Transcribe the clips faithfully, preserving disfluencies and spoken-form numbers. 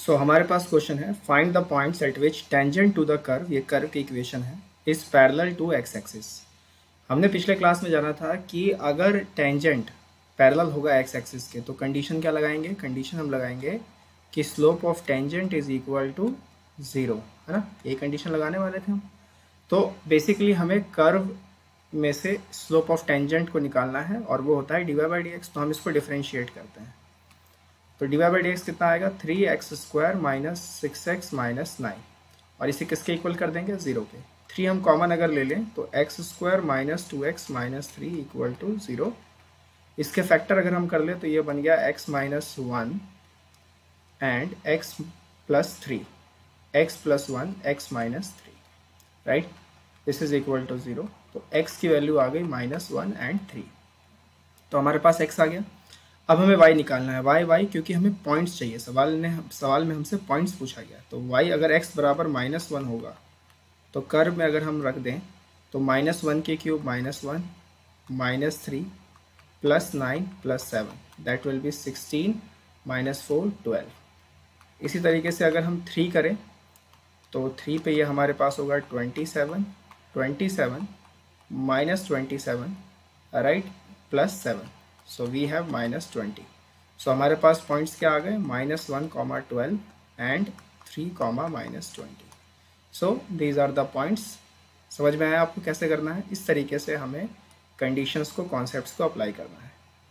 सो so, हमारे पास question है find the points at which tangent to the curve, ये कर्व की इक्वेशन है, is parallel to x axis. हमने पिछले क्लास में जाना था कि अगर टेंजेंट पैरेलल होगा एक्स एक्सिस के तो कंडीशन क्या लगाएंगे, कंडीशन हम लगाएंगे कि slope of tangent is equal to zero, है ना। ये कंडीशन लगाने वाले थे हम। तो बेसिकली हमें कर्व में से स्लोप ऑफ टेंजेंट को निकालना है और वो होता है d y by d x. तो हम इसको डिफरेंशिएट करते हैं। तो d y by d x कितना आएगा, three x square minus six x minus nine, और इसे किसके इक्वल कर देंगे, ज़ीरो के। थ्री हम कॉमन अगर ले लें तो x square minus two x minus three equal to zero. इसके फैक्टर अगर हम कर लें तो ये बन गया x minus one and x plus three, x plus one x minus three, right. This is equal to zero. तो x की वैल्यू आ गई माइनस वन एंड थ्री। तो हमारे पास x आ गया। अब हमें y निकालना है, y y क्योंकि हमें पॉइंट्स चाहिए। सवाल ने सवाल में हमसे पॉइंट्स पूछा गया। तो y अगर x बराबर माइनस वन होगा तो कर्व में अगर हम रख दें तो माइनस वन के cube minus one minus three plus nine plus seven, that will be sixteen minus four twelve. इसी तरीके से अगर हम थ्री करें तो थ्री पे ये हमारे पास होगा twenty seven, twenty seven minus twenty seven, right, plus seven. So we have minus twenty. सो हमारे पास पॉइंट्स क्या आ गए, minus one comma twelve and three comma minus twenty. So these are the points. समझ में आया आपको कैसे करना है। इस तरीके से हमें कंडीशंस को, कॉन्सेप्ट्स को अप्लाई करना है।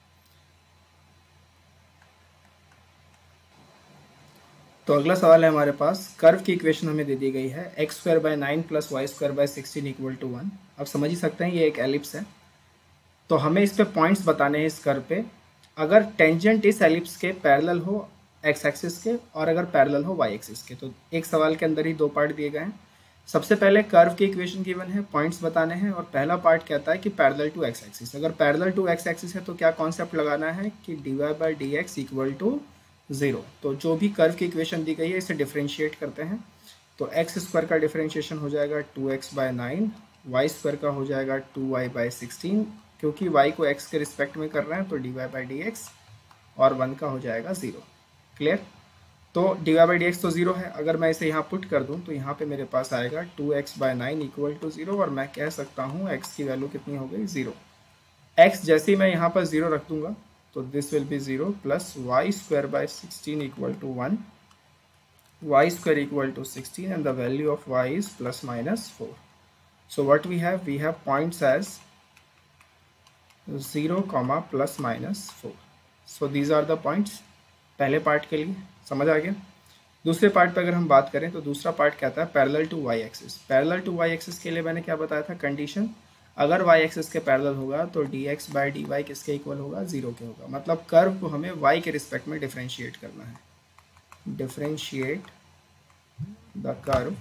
तो अगला सवाल है हमारे पास, कर्व की इक्वेशन हमें दे दी गई है, x square by nine plus y square by sixteen equal to one. अब समझ ही सकते हैं ये एक एलिप्स है। तो हमें इस पे पॉइंट्स बताने हैं इस कर्व पे। अगर टेंजेंट इस एलिप्स के पैरेलल हो एक्स एक्सिस के और अगर पैरेलल हो वाई एक्सिस के। तो एक सवाल के अंदर ही दो पार्ट दिए गए हैं। सबसे पहले कर्व की इक्वेशन गिवन है, पॉइंट्स बताने हैं, और पहला पार्ट कहता है कि पैरेलल टू एक्स एक्सिस। अगर पैरेलल टू एक्स एक्सिस है तो क्या कॉन्सेप्ट लगाना है कि d y by d x equal to zero. तो जो भी कर्व की इक्वेशन दी गई है इसे डिफरेंशिएट करते हैं। तो एक्स स्क्वायर का डिफरेंशिएशन हो जाएगा two x by nine, y square का हो जाएगा टू वाई बाय सिक्सटीन, क्योंकि y को x के रिस्पेक्ट में कर रहे हैं तो d y by d x, और वन का हो जाएगा ज़ीरो। क्लियर। तो d y by d x तो ज़ीरो है। अगर मैं इसे यहाँ पुट कर दूँ तो यहाँ पे मेरे पास आएगा two x by nine equal to zero, और मैं कह सकता हूँ x की वैल्यू कितनी हो गई, ज़ीरो। x जैसे ही मैं यहाँ पर ज़ीरो रख दूंगा तो this will be zero, plus y square by sixteen equal to one, y square equal to sixteen, and the value of y is plus minus four. So what we have, we have points as zero comma plus minus four. So these are the points पहले part के लिए। समझ आ गया। दूसरे part पर अगर हम बात करें तो दूसरा पार्ट कहता है parallel to y axis. Parallel to y axis के लिए मैंने क्या बताया था, कंडीशन, अगर वाई एक्सिस के पैरेलल होगा तो d x by d y किसके इक्वल होगा, ज़ीरो के होगा। मतलब कर्व को हमें वाई के रिस्पेक्ट में डिफरेंशिएट करना है। Differentiate the curve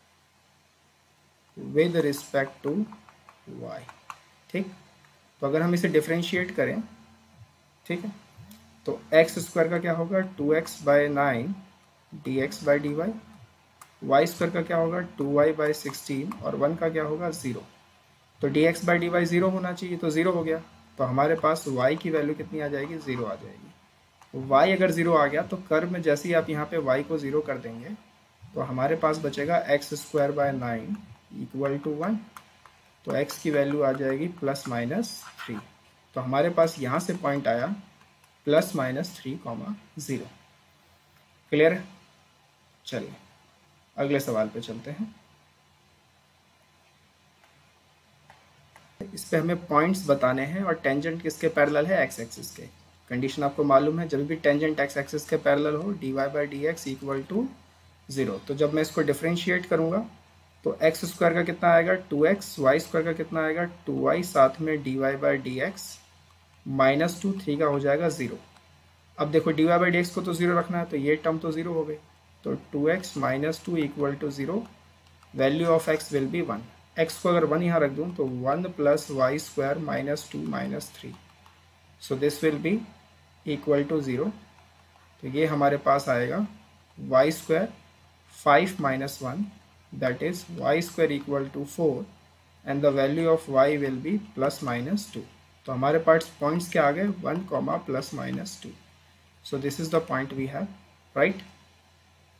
with respect to y. ठीक। तो अगर हम इसे डिफरेंशिएट करें, ठीक है, तो एक्स स्क्वायर का क्या होगा, two x by nine d x by d y, y square का क्या होगा, टू वाई बाई सिक्सटीन, और वन का क्या होगा, ज़ीरो। तो d x by d y zero होना चाहिए, तो ज़ीरो हो गया। तो हमारे पास y की वैल्यू कितनी आ जाएगी, ज़ीरो आ जाएगी। तो y अगर ज़ीरो आ गया तो कर्व में जैसे ही आप यहाँ पे y को ज़ीरो कर देंगे तो हमारे पास बचेगा x square by nine equal to one. तो x की वैल्यू आ जाएगी प्लस माइनस थ्री। तो हमारे पास यहाँ से पॉइंट आया plus minus three comma zero. Clear है। चलिए अगले सवाल पे चलते हैं। इस पे हमें पॉइंट्स बताने हैं और टेंजेंट किसके पैरेलल है, एक्स एक्सिस के। कंडीशन आपको मालूम है, जब भी टेंजेंट एक्स एक्सिस के पैरेलल हो d y by d x equal to zero. तो जब मैं इसको डिफरेंशिएट करूँगा तो एक्स स्क्वायर का कितना आएगा, टू एक्स, वाई स्क्वायर का कितना आएगा, टू वाई, साथ में d y by d x minus two, three का हो जाएगा ज़ीरो। अब देखो d y by d x को तो ज़ीरो रखना है तो ये टर्म तो ज़ीरो हो गई। तो two x minus two equal to zero, value of x will be one. X को अगर वन यहाँ रख दूँ तो one plus y square minus two minus three, so this will be equal to zero. तो ये हमारे पास आएगा y square five minus one, that is y square equal to four, and the value of y will be plus minus two. तो हमारे पास points क्या आ गए, one comma plus minus two. So this is the point we have, right.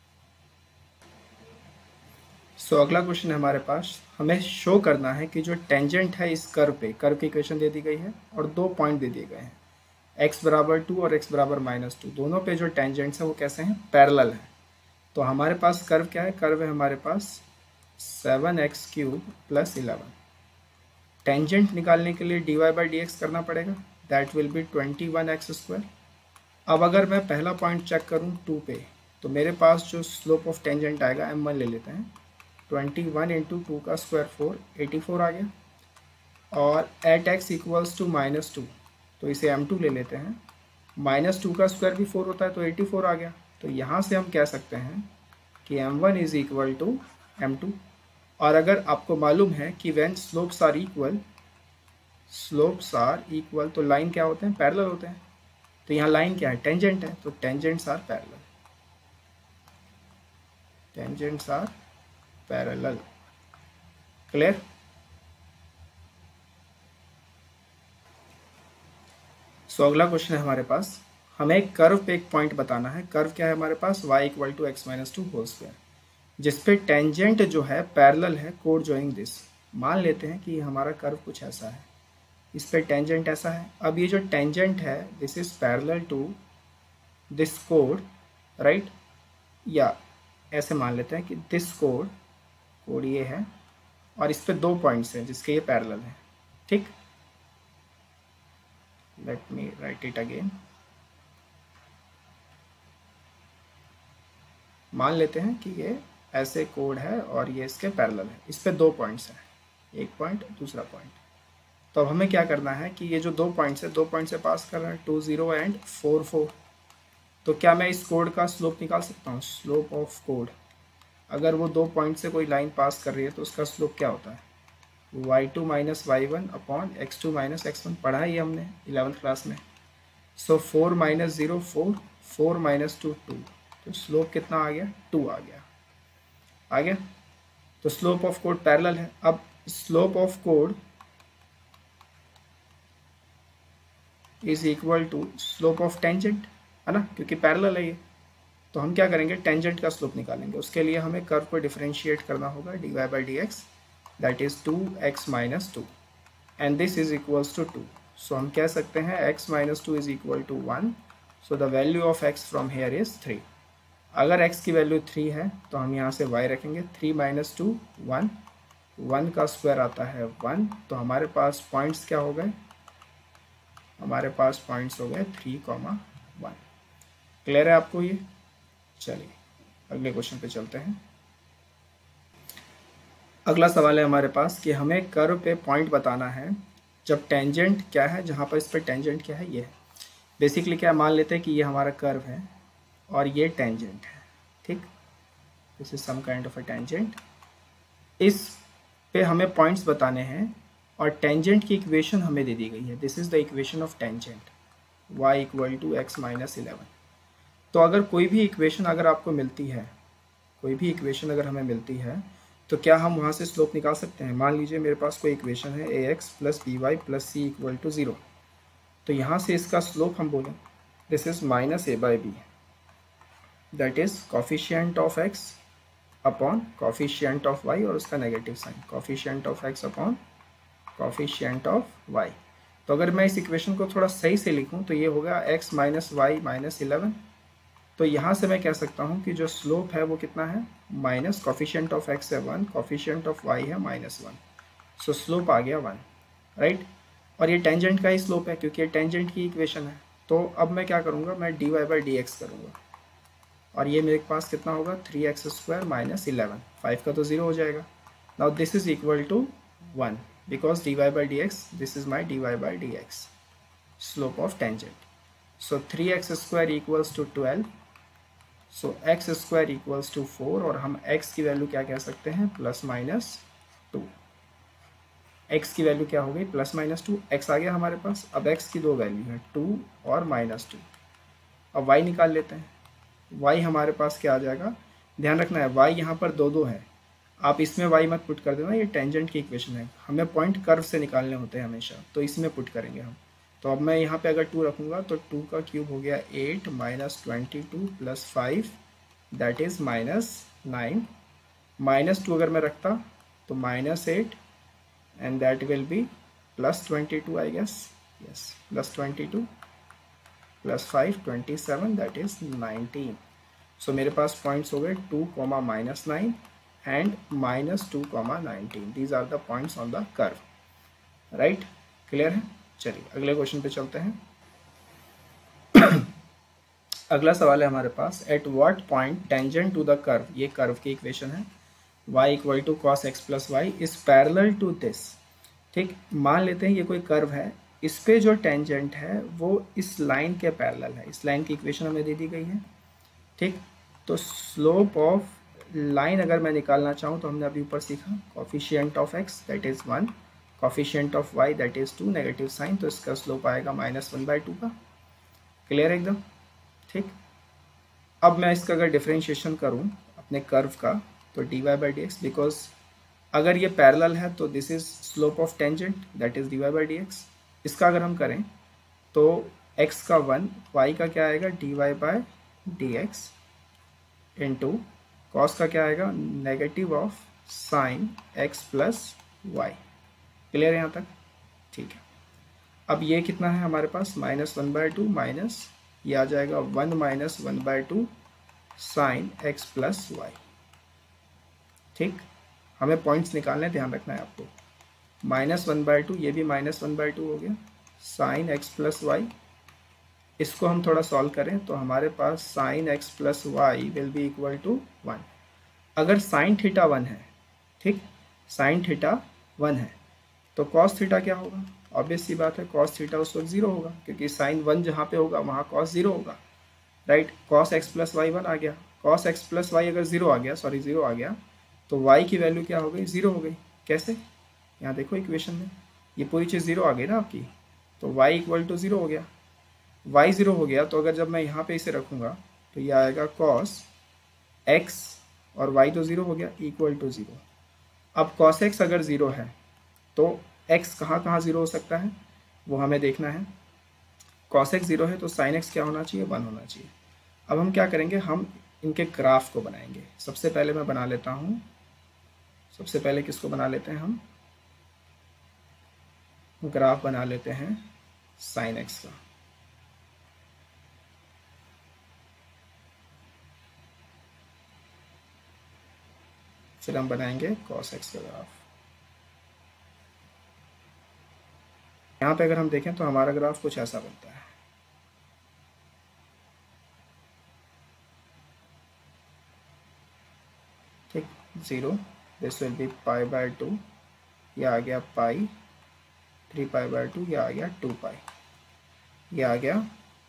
सो अगला question है हमारे पास, हमें शो करना है कि जो टेंजेंट है इस कर्व पे, कर्व की इक्वेशन दे दी गई है और दो पॉइंट दे दिए गए हैं, x बराबर टू और x बराबर माइनस टू, दोनों पे जो टेंजेंट्स हैं वो कैसे हैं, पैरेलल है। तो हमारे पास कर्व क्या है, कर्व है हमारे पास seven x cube plus eleven. Tangent निकालने के लिए d y by d x करना पड़ेगा, that will be twenty one x square. अब अगर मैं पहला पॉइंट चेक करूँ टू पे, तो मेरे पास जो स्लोप ऑफ टेंजेंट आएगा एम वन ले लेते हैं, ट्वेंटी वन इंटू टू का स्क्वायर फोर, एटी फोर आ गया। और at x equals to minus two, तो इसे एम टू ले लेते हैं, माइनस टू का स्क्वायर भी फोर होता है तो एटी फोर आ गया। तो यहाँ से हम कह सकते हैं कि m one is equal to m two. और अगर आपको मालूम है कि when slopes are equal, slopes are equal, तो लाइन क्या होते हैं, पैरेलल होते हैं। तो यहाँ लाइन क्या है, टेंजेंट है, तो tangents are parallel, tangents are parallel. Clear? So अगला क्वेश्चन है हमारे पास, हमें एक कर्व पे एक पॉइंट बताना है। कर्व क्या है हमारे पास, y equal to x minus two whole square, जिसपे टेंजेंट जो है पैरेलल है, कोड जॉइंग दिस। मान लेते हैं कि हमारा कर्व कुछ ऐसा है, इस पे टेंजेंट ऐसा है। अब ये जो टेंजेंट है this is parallel to this कोड, राइट, या ऐसे मान लेते हैं कि दिस कोड, कोड ये है और इस पे दो पॉइंट्स हैं जिसके ये पैरेलल है। ठीक, let me write it again. मान लेते हैं कि ये ऐसे कोड है और ये इसके पैरेलल है, इस पे दो पॉइंट्स हैं, एक पॉइंट दूसरा पॉइंट। तो अब हमें क्या करना है कि ये जो दो पॉइंट्स है, दो पॉइंट से पास कर रहे हैं, two zero and four four. तो क्या मैं इस कोड का स्लोप निकाल सकता हूँ, स्लोप ऑफ कोड। अगर वो दो पॉइंट से कोई लाइन पास कर रही है तो उसका स्लोप क्या होता है, y two minus y one upon x two minus x one. पढ़ा है ये हमने इलेवंथ क्लास में। So four minus zero four, four minus two two, तो स्लोप कितना आ गया, टू आ गया, आ गया। तो स्लोप ऑफ कोड पैरेलल है। अब स्लोप ऑफ कोड is equal to slope of tangent, है ना, क्योंकि पैरेलल है ये। तो हम क्या करेंगे, टेंजेंट का स्लोप निकालेंगे। उसके लिए हमें कर्व को डिफरेंशिएट करना होगा, d y by d x, that is two x minus two, and this is equals to two. So हम कह सकते हैं x minus two is equal to one, so the value of x from here is three. अगर x की value three है तो हम यहाँ से y रखेंगे, three minus two one, one का स्क्वायर आता है वन। तो हमारे पास पॉइंट्स क्या हो गए, हमारे पास पॉइंट्स हो गए थ्री कॉमा वन। क्लियर है आपको ये? चलिए अगले क्वेश्चन पे चलते हैं। अगला सवाल है हमारे पास कि हमें कर्व पे पॉइंट बताना है जब टेंजेंट क्या है, जहाँ पर इस पर टेंजेंट क्या है, ये है। बेसिकली क्या मान लेते हैं कि ये हमारा कर्व है और ये टेंजेंट है, ठीक, this is some kind of a tangent. इस पे हमें पॉइंट्स बताने हैं और टेंजेंट की इक्वेशन हमें दे दी गई है, this is the equation of tangent, y equal to x minus eleven. तो अगर कोई भी इक्वेशन अगर आपको मिलती है, कोई भी इक्वेशन अगर हमें मिलती है, तो क्या हम वहाँ से स्लोप निकाल सकते हैं। मान लीजिए मेरे पास कोई इक्वेशन है a x plus b y plus c equal to zero, तो यहाँ से इसका स्लोप हम बोलें this is minus a by b, that is coefficient of x upon coefficient of y और उसका negative sign, coefficient of x upon coefficient of y. तो अगर मैं इस इक्वेशन को थोड़ा सही से लिखूँ तो ये होगा x minus y minus eleven. तो यहाँ से मैं कह सकता हूँ कि जो स्लोप है वो कितना है, माइनस कॉफिशिएंट ऑफ एक्स है वन, कॉफिशिएंट ऑफ वाई है माइनस वन, सो स्लोप आ गया वन, राइट। और ये टेंजेंट का ही स्लोप है क्योंकि ये टेंजेंट की इक्वेशन है। तो अब मैं क्या करूँगा, मैं d y by d x करूँगा और ये मेरे पास कितना होगा, three x square minus eleven, five का तो ज़ीरो हो जाएगा। Now this is equal to one because d y by d x, this is my d y by d x, slope of tangent. So three x square equals to twelve, so x square equals to four, और हम x की value क्या कह सकते हैं, plus minus two. x की value क्या हो गई, प्लस माइनस टू, x आ गया हमारे पास। अब x की दो वैल्यू है, टू और माइनस टू। अब y निकाल लेते हैं, y हमारे पास क्या आ जाएगा, ध्यान रखना है y यहाँ पर दो दो है, आप इसमें y मत पुट कर देना, ये टेंजेंट की इक्वेशन है, हमें पॉइंट कर्व से निकालने होते हैं हमेशा, तो इसमें पुट करेंगे हम। तो अब मैं यहाँ पे अगर टू रखूँगा तो टू का क्यूब हो गया eight minus twenty two plus five, that is minus nine, minus two अगर मैं रखता तो minus eight and that will be plus twenty two I guess, yes plus twenty two plus five twenty seven that is nineteen. So मेरे पास points हो गए two comma minus nine and minus two comma nineteen. These are the points on the curve, right? Clear है? चलिए अगले question पे चलते हैं। अगला सवाल है हमारे पास, at what point tangent to the curve, ये कर्व की इक्वेशन है, y equal to cos x plus y is parallel to this. ठीक, मान लेते हैं ये कोई कर्व है, इस पे जो टेंजेंट है वो इस लाइन के पैरेलल है। इस लाइन की इक्वेशन हमें दे दी गई है। ठीक, तो स्लोप ऑफ लाइन अगर मैं निकालना चाहूँ तो हमने अभी ऊपर सीखा coefficient of x that is one, coefficient of y that is two, negative sign, तो इसका स्लोप आएगा माइनस वन बाई टू का। क्लियर है एकदम? ठीक, अब मैं इसका अगर डिफरेंशिएशन करूँ अपने कर्व का तो d y by d x, because अगर ये पैरेलल है तो this is slope of tangent that is d y by d x. इसका अगर हम करें तो x का वन, y का क्या आएगा d y by d x into cos का क्या आएगा negative of sine x plus y. Clear है यहाँ तक? ठीक है, अब ये कितना है हमारे पास minus one by two minus ये आ जाएगा one minus one by two sine x plus y. ठीक, हमें पॉइंट्स निकालने, ध्यान रखना है आपको। माइनस वन बाई टू, ये भी माइनस वन बाई टू हो गया, साइन एक्स प्लस वाई। इसको हम थोड़ा सॉल्व करें तो हमारे पास sine x plus y will be equal to one. अगर साइन थीटा वन है, ठीक, साइन थीटा वन है तो कॉस थीटा क्या होगा? ऑब्वियस सी बात है, कॉस थीटा उस वक्त जीरो होगा, क्योंकि साइन वन जहाँ पे होगा वहाँ कॉस जीरो होगा, right? Cos x plus y one आ गया, कॉस एक्स प्लस वाई अगर जीरो आ गया, सॉरी जीरो आ गया, तो y की वैल्यू क्या हो गई? जीरो हो गई। कैसे? यहाँ देखो इक्वेशन में ये पूरी चीज़ जीरो आ गई ना आपकी, तो y इक्वल टू जीरो हो गया। y जीरो हो गया तो अगर जब मैं यहाँ पे इसे रखूँगा तो ये आएगा cos x और y तो ज़ीरो हो गया इक्वल टू ज़ीरो। अब cos x अगर ज़ीरो है तो x कहाँ कहाँ ज़ीरो हो सकता है वो हमें देखना है। cos x ज़ीरो है तो sin x क्या होना चाहिए? वन होना चाहिए। अब हम क्या करेंगे, हम इनके ग्राफ को बनाएंगे। सबसे पहले मैं बना लेता हूँ, सबसे पहले किसको बना लेते हैं हम? ग्राफ बना लेते हैं साइन एक्स का। फिर हम बनाएंगे कॉस एक्स का ग्राफ। यहाँ पे अगर हम देखें तो हमारा ग्राफ कुछ ऐसा बनता है। ठीक, zero, this will be pi by two, ये आ गया pi, three pi by two, ये आ गया टू पाई, ये आ गया,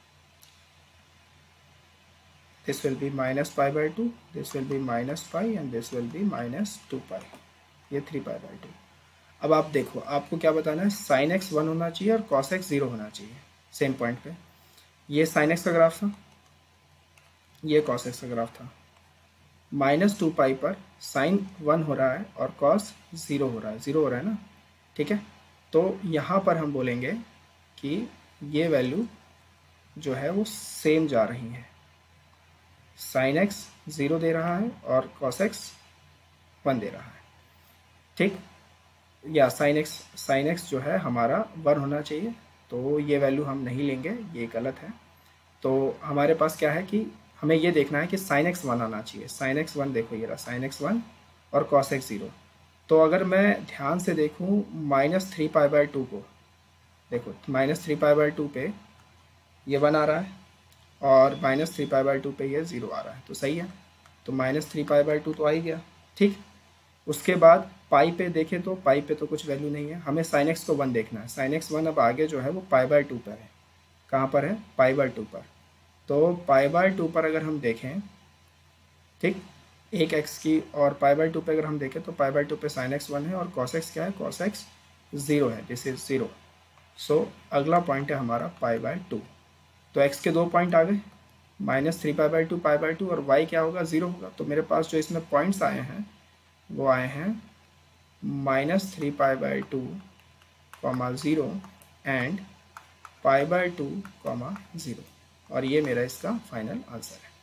this will be minus pi by two, this will be minus pi and this will be minus two pi, ये थ्री पाई बाय टू। अब आप देखो, आपको क्या बताना है? साइन एक्स वन होना चाहिए और कॉस एक्स ज़ीरो होना चाहिए सेम पॉइंट पे। ये साइन एक्स का ग्राफ था, ये कॉस एक्स का ग्राफ था। माइनस टू पाई पर साइन वन हो रहा है और कॉस ज़ीरो हो रहा है, ज़ीरो हो रहा है ना, ठीक है? तो यहाँ पर हम बोलेंगे कि ये वैल्यू जो है वो सेम जा रही है। साइन एक्स ज़ीरो दे रहा है और कॉस एक्स वन दे रहा है। ठीक, या साइन एक्स साइन एक्स जो है हमारा वन होना चाहिए, तो ये वैल्यू हम नहीं लेंगे, ये गलत है। तो हमारे पास क्या है कि हमें ये देखना है कि साइन एक्स वन आना चाहिए। साइन एक्स वन देखो, ये रहा साइन एक्स वन और कॉस एक्स ज़ीरो। तो अगर मैं ध्यान से देखूँ minus three pi by two को, देखो minus three pi by two पे ये वन आ रहा है और minus three pi by two पे ये ज़ीरो आ रहा है, तो सही है। तो minus three pi by two तो आ ही गया। ठीक, उसके बाद पाई पे देखें तो पाई पे तो कुछ वैल्यू नहीं है, हमें साइन एक्स को वन देखना है। साइन एक्स वन अब आगे जो है वो पाई बाय टू पर है। कहाँ पर है? पाई बाय टू पर। तो पाई बाय टू पर अगर हम देखें, ठीक, एक एक्स की, और पाई बाय टू पे अगर हम देखें तो पाई बाय टू पे साइन एक्स वन है और कॉस एक्स क्या है? कॉस एक्स ज़ीरो है, दिस इज ज़ीरो। सो अगला पॉइंट है हमारा पाई बाय टू। तो एक्स के दो पॉइंट आ गए, minus three pi by two, pi by two, और वाई क्या होगा? ज़ीरो होगा। तो मेरे पास जो इसमें पॉइंट्स आए हैं वो आए हैं minus three pi by two comma zero and pi by two comma zero, और ये मेरा इसका फाइनल आंसर है।